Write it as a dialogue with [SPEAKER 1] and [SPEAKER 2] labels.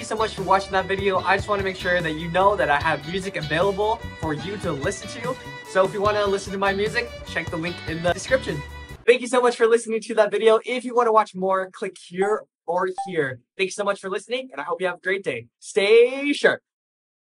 [SPEAKER 1] so much for watching that video. I just want to make sure that you know that I have music available for you to listen to. So if you want to listen to my music, check the link in the description. Thank you so much for listening to that video. If you want to watch more, click here or here. Thank you so much for listening, and I hope you have a great day. Stay sharp.